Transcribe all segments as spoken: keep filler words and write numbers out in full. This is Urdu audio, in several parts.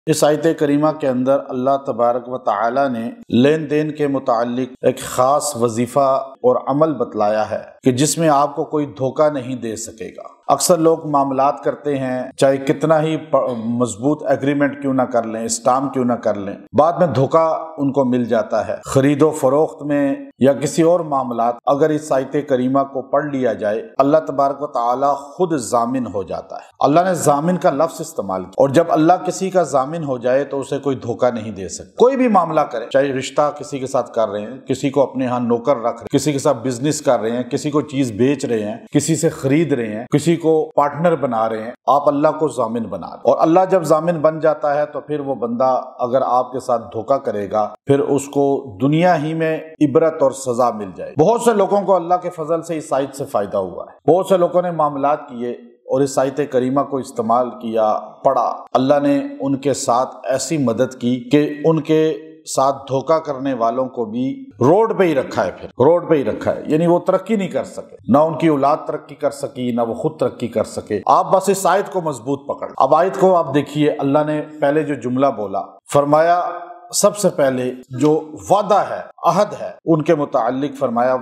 اس آیت کریمہ کے اندر اللہ تبارک و تعالی نے لین دین کے متعلق ایک خاص وظیفہ اور عمل بتلایا ہے کہ جس میں آپ کو کوئی دھوکہ نہیں دے سکے گا۔ اکثر لوگ معاملات کرتے ہیں، چاہے کتنا ہی مضبوط ایگریمنٹ کیوں نہ کر لیں، اسٹامپ کیوں نہ کر لیں، بعد میں دھوکہ ان کو مل جاتا ہے۔ خرید و فروخت میں یا کسی اور معاملات اگر اس آیت کریمہ کو پڑھ لیا جائے، اللہ تبارک و تعالی خود ضامن ہو جاتا ہے۔ اللہ نے ضامن کا لفظ استعمال کیا، اور جب اللہ کسی کا ضامن ہو جائے تو اسے کوئی دھوکہ نہیں دے سکتا۔ کوئی بھی معاملہ کرے، چاہے رشتہ کسی کے ساتھ کر رہے ہیں، کسی کو اپنے ہاں نوکر رکھ رہے ہیں، کسی کے ساتھ بزنس کر رہے ہیں، کسی کو چیز بیچ رہے ہیں، کسی سے خرید رہے ہیں، کسی کو پارٹنر بنا رہے ہیں، آپ اللہ کو ضامن بنا رہے ہیں۔ اور اللہ جب ضامن بن جاتا ہے تو پھر وہ بندہ اگر آپ کے ساتھ دھوکہ کرے گا، پھر اس کو دنیا ہی میں عبرت اور سزا مل جائے۔ بہت سے لوگوں کو اللہ کے فضل سے اس آیت سے فائدہ ہوا ہے۔ بہت سے لوگوں نے معاملات کیے اور اس آیت کریمہ کو استعمال کیا، پڑھا، اللہ نے ان کے ساتھ ایسی مدد کی کہ ان کے ساتھ دھوکہ کرنے والوں کو بھی روڈ پہ ہی رکھا ہے، پھر روڈ پہ ہی رکھا ہے، یعنی وہ ترقی نہیں کر سکے، نہ ان کی اولاد ترقی کر سکی، نہ وہ خود ترقی کر سکے۔ آپ بس اس آیت کو مضبوط پکڑ۔ اب آیت کو آپ دیکھیے، اللہ نے پہلے جو جملہ بولا، فرمایا سب سے پہلے جو وعدہ ہے، عہد ہے، ان کے متعلق فرمایا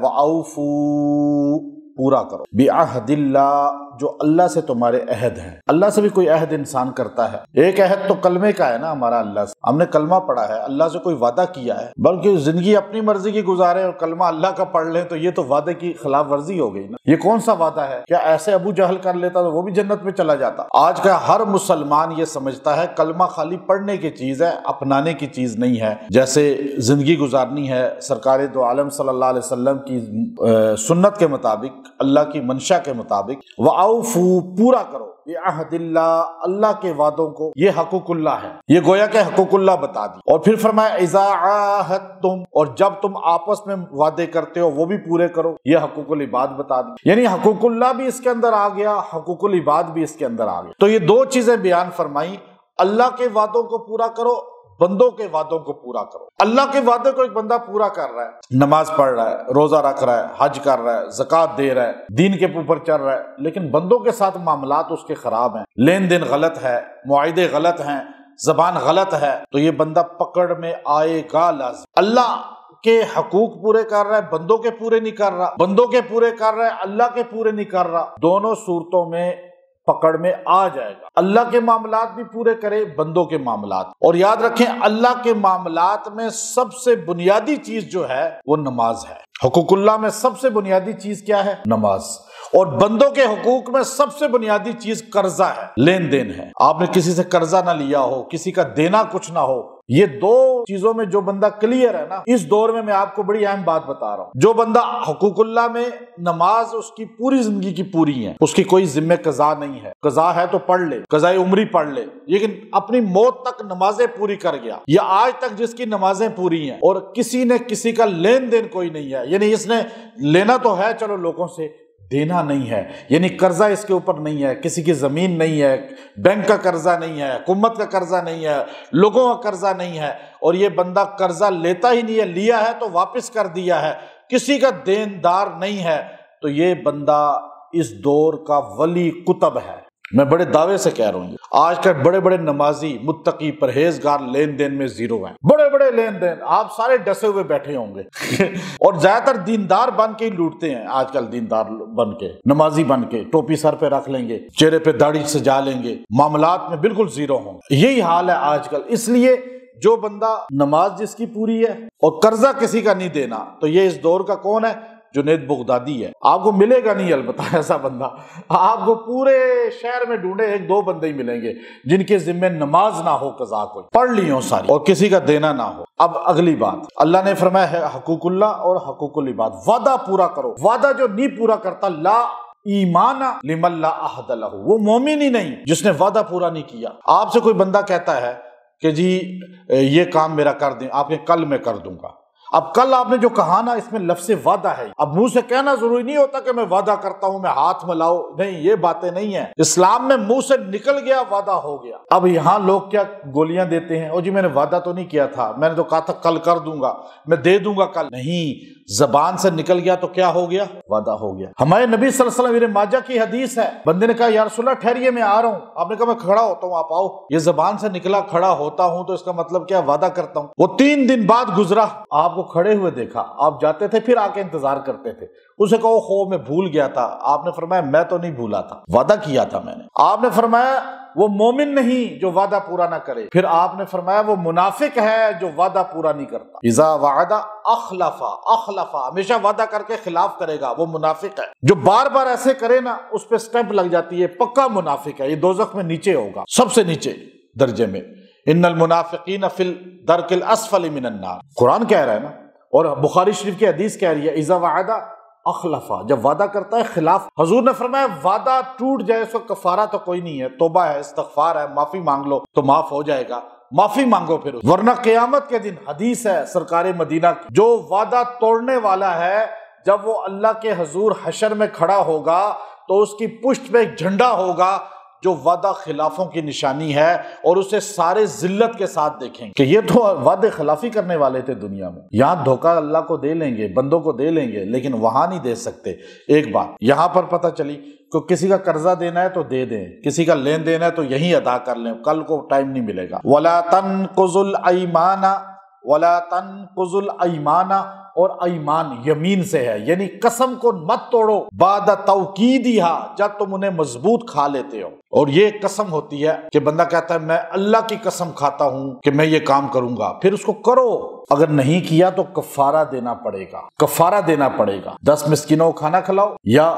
وَأَوْفُوا، پورا کرو، بِعَهْدِ اللَّهِ، جو اللہ سے تمہارے عہد ہیں۔ اللہ سے بھی کوئی عہد انسان کرتا ہے، ایک عہد تو کلمے کا ہے نا ہمارا، اللہ سے ہم نے کلمہ پڑھا ہے، اللہ سے کوئی وعدہ کیا ہے، بلکہ زندگی اپنی مرضی کی گزارے اور کلمہ اللہ کا پڑھ لیں تو یہ تو وعدے کی خلاف ورزی ہو گئی نا۔ یہ کون سا وعدہ ہے؟ کیا ایسے ابو جہل کر لیتا تو وہ بھی جنت میں چلا جاتا؟ آج کا ہر مسلمان یہ سمجھتا ہے کلمہ خالی پڑھنے کی چیز ہے، اپنانے کی چیز نہیں ہے۔ جیسے زندگی گزارنی ہے سرکار دو عالم صلی اللہ علیہ وسلم کی سنت کے مطابق، اللہ کی منشا کے مطابق، وَأَوْفُوا، پورا کرو، بِعَهْدِ اللَّهِ، اللہ کے وعدوں کو، یہ حقوق اللہ ہے، یہ گویا کہ حقوق اللہ بتا دی۔ اور پھر فرمایا اِذَا عَاهَدتُّمْ، اور جب تم آپس میں وعدے کرتے ہو وہ بھی پورے کرو، یہ حقوق العباد بتا دی۔ یعنی حقوق اللہ بھی اس کے اندر آ گیا، حقوق العباد بھی اس کے اندر آ گیا۔ تو یہ دو چیزیں بیان فرمائی، اللہ کے وعدوں کو پورا کرو، بندوں کے وعدوں کو پورا کرو۔ اللہ کے وعدے کو ایک بندہ پورا کر رہا ہے، نماز پڑھ رہا ہے، روزہ رکھ رہا ہے، حج کر رہا ہے، زکوٰۃ دے رہا ہے، دین کے اوپر چل رہا ہے، لیکن بندوں کے ساتھ معاملات اس کے خراب ہیں، لین دین غلط ہے، معاہدے غلط ہیں، زبان غلط ہے، تو یہ بندہ پکڑ میں آئے گا لازم۔ اللہ کے حقوق پورے کر رہا ہے، بندوں کے پورے نہیں کر رہا، بندوں کے پورے کر رہا ہے، اللہ کے پورے نہیں کر رہا، دونوں صورتوں میں پکڑ میں آ جائے گا۔ اللہ کے معاملات بھی پورے کرے، بندوں کے معاملات۔ اور یاد رکھیں اللہ کے معاملات میں سب سے بنیادی چیز جو ہے وہ نماز ہے۔ حقوق اللہ میں سب سے بنیادی چیز کیا ہے؟ نماز۔ اور بندوں کے حقوق میں سب سے بنیادی چیز قرضہ ہے، لین دین ہے۔ آپ نے کسی سے قرضہ نہ لیا ہو، کسی کا دینا کچھ نہ ہو، یہ دو چیزوں میں جو بندہ کلیئر ہے نا، اس دور میں میں آپ کو بڑی اہم بات بتا رہا ہوں، جو بندہ حقوق اللہ میں نماز اس کی پوری زندگی کی پوری ہے، اس کی کوئی ذمہ قضا نہیں ہے، قضا ہے تو پڑھ لے، قضائے عمری پڑھ لے، لیکن اپنی موت تک نمازیں پوری کر گیا، یا آج تک جس کی نمازیں پوری ہیں اور کسی نے کسی کا لین دین کوئی نہیں ہے، یعنی اس نے لینا تو ہے چلو لوگوں سے، دینا نہیں ہے، یعنی قرضہ اس کے اوپر نہیں ہے، کسی کی زمین نہیں ہے، بینک کا قرضہ نہیں ہے، حکومت کا قرضہ نہیں ہے، لوگوں کا قرضہ نہیں ہے، اور یہ بندہ قرضہ لیتا ہی نہیں ہے، لیا ہے تو واپس کر دیا ہے، کسی کا دیندار نہیں ہے، تو یہ بندہ اس دور کا ولی قطب ہے۔ میں بڑے دعوے سے کہہ رہا ہوں، آج کے بڑے بڑے نمازی، متقی، پرہیزگار لین دین میں زیرو ہیں، بڑے بڑے لین دین، آپ سارے ڈسے ہوئے بیٹھے ہوں گے اور زیادہ تر دیندار بن کے ہی لوٹتے ہیں آج کل، دیندار بن کے، نمازی بن کے، ٹوپی سر پہ رکھ لیں گے، چہرے پہ داڑھی سجا لیں گے، معاملات میں بالکل زیرو ہوں گے۔ یہی حال ہے آج کل۔ اس لیے جو بندہ نماز جس کی پوری ہے اور قرضہ کسی کا نہیں دینا، تو یہ اس دور کا کون ہے؟ جنید بغدادی ہے۔ آپ کو ملے گا نہیں البتہ ایسا بندہ، آپ کو پورے شہر میں ڈھونڈے ایک دو بندے ہی ملیں گے جن کے ذمہ نماز نہ ہو، قضا کوئی پڑھ لی ہو ساری، اور کسی کا دینا نہ ہو۔ اب اگلی بات اللہ نے فرمایا ہے حقوق اللہ اور حقوق العباد، وعدہ پورا کرو۔ وعدہ جو نہیں پورا کرتا، لا ایمان لمن لا عہد لہ، وہ مومن ہی نہیں جس نے وعدہ پورا نہیں کیا۔ آپ سے کوئی بندہ کہتا ہے کہ جی یہ کام میرا کر دیں، آپ کے کل میں کر دوں گا، اب کل آپ نے جو کہا نا اس میں لفظ وعدہ ہے، اب منہ سے کہنا ضروری نہیں ہوتا کہ میں وعدہ کرتا ہوں میں ہاتھ ملاؤ، نہیں، یہ باتیں نہیں ہیں اسلام میں، منہ سے نکل گیا وعدہ ہو گیا۔ اب یہاں لوگ کیا گولیاں دیتے ہیں، او جی میں نے وعدہ تو نہیں کیا تھا، میں نے تو کہا تھا کل کر دوں گا، میں دے دوں گا کل، نہیں، زبان سے نکل گیا تو کیا ہو گیا، وعدہ ہو گیا۔ ہمارے نبی صلی اللہ علیہ وسلم، ابن ماجہ کی حدیث ہے، بندے نے کہا یا رسول اللہ ٹھہریے میں آ رہا ہوں، آپ نے کہا میں کھڑا ہوتا ہوں آپ آؤ، یہ زبان سے نکلا کھڑا ہوتا ہوں تو اس کا مطلب کیا، وعدہ کرتا ہوں۔ وہ تین دن بعد گزرا، آپ کو کھڑے ہوئے دیکھا، آپ جاتے تھے پھر آ کے انتظار کرتے تھے، اسے کہو خو میں بھول گیا تھا، آپ نے فرمایا میں تو نہیں بھولا تھا، وعدہ کیا تھا میں نے۔ آپ نے فرمایا وہ مومن نہیں جو وعدہ پورا نہ کرے، پھر آپ نے فرمایا وہ منافق ہے جو وعدہ پورا نہیں کرتا، اذا وعد اخلف اخلف، ہمیشہ وعدہ کر کے خلاف کرے گا، وہ منافق ہے۔ جو بار بار ایسے کرے نا اس پہ سٹیمپ لگ جاتی ہے، پکا منافق ہے، یہ دوزخ میں نیچے ہوگا، سب سے نیچے درجے میں، ان المنافقین فی الدرک الاسفل من النار، قرآن کہہ رہا ہے نا، اور بخاری شریف کی حدیث کہہ رہی ہے اذا وعد اخلفا، جب وعدہ کرتا ہے خلاف۔ حضور نے فرمایا وعدہ ٹوٹ جائے اس کو کفارہ تو کوئی نہیں ہے، توبہ ہے، استغفار ہے، معافی مانگ لو تو معاف ہو جائے گا، معافی مانگو پھر، ورنہ قیامت کے دن حدیث ہے سرکار مدینہ کی، جو وعدہ توڑنے والا ہے جب وہ اللہ کے حضور حشر میں کھڑا ہوگا تو اس کی پشت پہ ایک جھنڈا ہوگا جو وعدہ خلافوں کی نشانی ہے، اور اسے سارے ذلت کے ساتھ دیکھیں گے کہ یہ تو وعدے خلافی کرنے والے تھے دنیا میں۔ یہاں دھوکہ اللہ کو دے لیں گے، بندوں کو دے لیں گے، لیکن وہاں نہیں دے سکتے۔ ایک بات یہاں پر پتہ چلی کہ کسی کا قرضہ دینا ہے تو دے دیں، کسی کا لین دین ہے تو یہیں ادا کر لیں، کل کو ٹائم نہیں ملے گا۔ وَلَا تَنْقُضُوا الْأَيْمَانَ وَلَا تَنْقُضُوا الْأَيْمَانَ، اور ایمان یمین سے ہے، یعنی قسم کو مت توڑو بعد توکیدہا، جب تم انہیں مضبوط کھا لیتے ہو۔ اور یہ قسم ہوتی ہے کہ بندہ کہتا ہے میں اللہ کی قسم کھاتا ہوں کہ میں یہ کام کروں گا، پھر اس کو کرو، اگر نہیں کیا تو کفارہ دینا پڑے گا، کفارہ دینا پڑے گا، دس مسکینوں کو کھانا کھلاؤ یا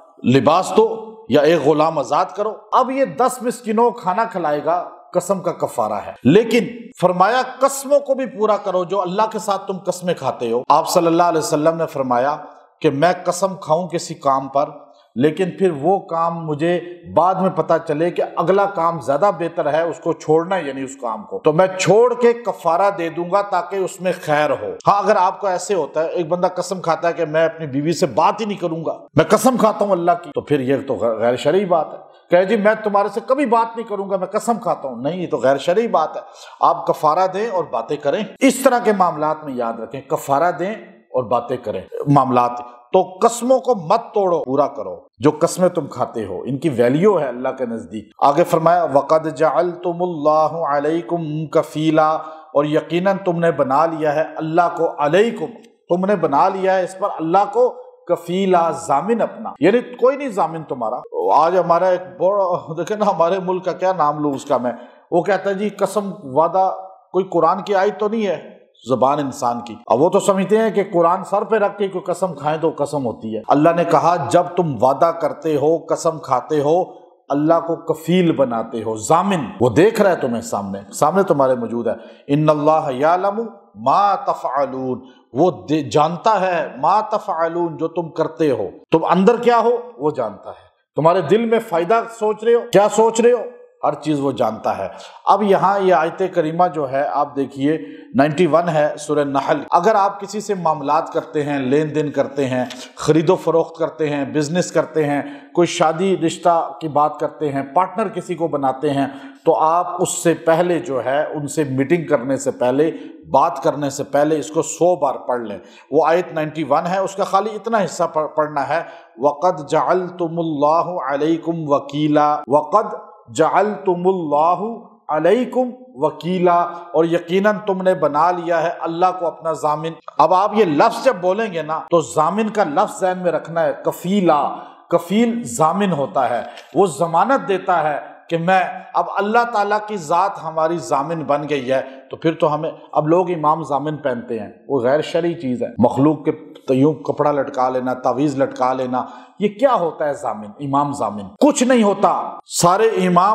لباس دو یا ایک غلام آزاد کرو۔ اب یہ دس مسکینوں کو کھانا کھلائے گا، قسم کا کفارہ ہے، لیکن فرمایا قسموں کو بھی پورا کرو جو اللہ کے ساتھ تم قسمیں کھاتے ہو۔ آپ صلی اللہ علیہ وسلم نے فرمایا کہ میں قسم کھاؤں کسی کام پر، لیکن پھر وہ کام مجھے بعد میں پتا چلے کہ اگلا کام زیادہ بہتر ہے، اس کو چھوڑنا ہے، یعنی اس کام کو تو میں چھوڑ کے کفارہ دے دوں گا تاکہ اس میں خیر ہو۔ ہاں اگر آپ کو ایسے ہوتا ہے، ایک بندہ قسم کھاتا ہے کہ میں اپنی بیوی سے بات ہی نہیں کروں گا، میں قسم کھاتا ہوں اللہ کی، تو پھر یہ تو غیر شرعی بات ہے، کہ جی میں تمہارے سے کبھی بات نہیں کروں گا، میں قسم کھاتا ہوں، نہیں، یہ تو غیر شرعی بات ہے۔ آپ کفارہ دیں اور باتیں کریں، اس طرح کے معاملات میں یاد رکھیں، کفارہ دیں اور باتیں کریں معاملات، تو قسموں کو مت توڑو، پورا کرو جو قسمیں تم کھاتے ہو، ان کی ویلیو ہے اللہ کے نزدیک۔ آگے فرمایا وَقَدْ جَعَلْتُمُ اللَّهُ عَلَيْكُمْ كَفِيلًا، اور یقیناً تم نے بنا لیا ہے اللہ کو، علیکم تم نے بنا لیا ہے اس پر اللہ کو، کفیلا ضامن اپنا، یعنی کوئی نہیں ضامن تمہارا۔ آج ہمارا ایک بڑا دیکھیں نا، ہمارے ملک کا کیا نام لوں اس کا میں، وہ کہتا ہے جی قسم وعدہ کوئی قرآن کی آیت تو نہیں ہے، زبان انسان کی۔ اب وہ تو سمجھتے ہیں کہ قرآن سر پہ رکھ کے کوئی قسم کھائیں تو قسم ہوتی ہے۔ اللہ نے کہا جب تم وعدہ کرتے ہو، قسم کھاتے ہو، اللہ کو کفیل بناتے ہو، ضامن، وہ دیکھ رہا ہے تمہیں، سامنے سامنے تمہارے موجود ہے۔ ان اللہ یعلم ما تفعلون، وہ جانتا ہے ما تفعلون، جو تم کرتے ہو، تم اندر کیا ہو وہ جانتا ہے، تمہارے دل میں فائدہ سوچ رہے ہو، کیا سوچ رہے ہو، ہر چیز وہ جانتا ہے۔ اب یہاں یہ آیت کریمہ جو ہے آپ دیکھیے نائنٹی ون ہے سورہ نحل۔ اگر آپ کسی سے معاملات کرتے ہیں، لین دین کرتے ہیں، خرید و فروخت کرتے ہیں، بزنس کرتے ہیں، کوئی شادی رشتہ کی بات کرتے ہیں، پارٹنر کسی کو بناتے ہیں، تو آپ اس سے پہلے جو ہے ان سے میٹنگ کرنے سے پہلے، بات کرنے سے پہلے اس کو سو بار پڑھ لیں۔ وہ آیت نائنٹی ون ہے، اس کا خالی اتنا حصہ پڑھنا ہے، وَقَدْ جَعَلْتُمُ اللَّهُ عَلَيْكُمْ وَكِيلًا، وَقَدْ جَعَلْتُمُ اللَّهُ عَلَيْكُمْ وَكِيلًا، اور یقیناً تم نے بنا لیا ہے اللہ کو اپنا ضامن۔ اب آپ یہ لفظ جب بولیں گے نا تو ضامن کا لفظ ذہن میں رکھنا ہے، کفیلا، کفیل ضامن ہوتا ہے، وہ ضمانت دیتا ہے کہ میں، اب اللہ تعالیٰ کی ذات ہماری ضامن بن گئی ہے، تو پھر تو ہمیں، اب لوگ امام ضامن پہنتے ہیں، وہ غیر شرعی چیز ہے، مخلوق کے یوں کپڑا لٹکا لینا، تعویذ لٹکا لینا، یہ کیا ہوتا ہے ضامن، امام ضامن؟ کچھ نہیں ہوتا، سارے امام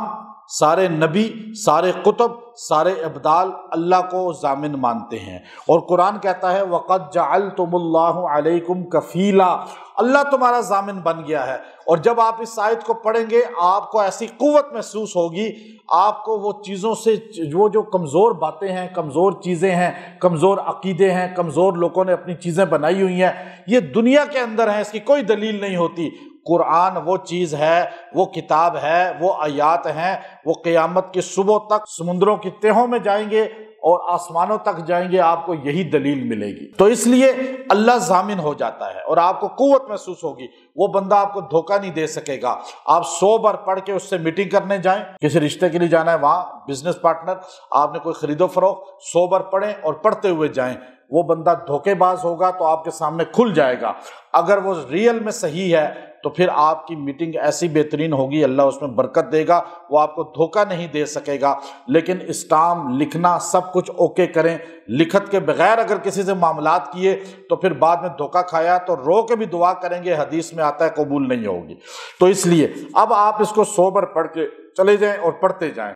سارے نبی، سارے قطب، سارے ابدال اللہ کو ضامن مانتے ہیں، اور قرآن کہتا ہے وَقَدْ جَعَلْتُمُ اللَّهُ عَلَيْكُمْ كَفِيلًا، اللہ تمہارا ضامن بن گیا ہے۔ اور جب آپ اس آیت کو پڑھیں گے آپ کو ایسی قوت محسوس ہوگی، آپ کو وہ چیزوں سے وہ جو کمزور باتیں ہیں، کمزور چیزیں ہیں، کمزور عقیدے ہیں، کمزور لوگوں نے اپنی چیزیں بنائی ہوئی ہیں، یہ دنیا کے اندر ہیں، اس کی کوئی دلیل نہیں ہوتی۔ قرآن وہ چیز ہے، وہ کتاب ہے، وہ آیات ہیں، وہ قیامت کے صبح تک سمندروں کی تہوں میں جائیں گے اور آسمانوں تک جائیں گے، آپ کو یہی دلیل ملے گی۔ تو اس لیے اللہ ضامن ہو جاتا ہے اور آپ کو قوت محسوس ہوگی، وہ بندہ آپ کو دھوکہ نہیں دے سکے گا۔ آپ سو بار پڑھ کے اس سے میٹنگ کرنے جائیں، کسی رشتے کے لیے جانا ہے، وہاں بزنس پارٹنر، آپ نے کوئی خرید و فروخت، سو بار پڑھیں اور پڑھتے ہوئے جائیں، وہ بندہ دھوکے باز ہوگا تو آپ کے سامنے کھل جائے گا۔ اگر وہ ریئل میں صحیح ہے تو پھر آپ کی میٹنگ ایسی بہترین ہوگی، اللہ اس میں برکت دے گا، وہ آپ کو دھوکہ نہیں دے سکے گا۔ لیکن اسٹام لکھنا سب کچھ اوکے کریں، لکھت کے بغیر اگر کسی سے معاملات کیے تو پھر بعد میں دھوکہ کھایا تو رو کے بھی دعا کریں گے، حدیث میں آتا ہے قبول نہیں ہوگی۔ تو اس لیے اب آپ اس کو سو بار پڑھ کے چلے جائیں اور پڑھتے جائیں۔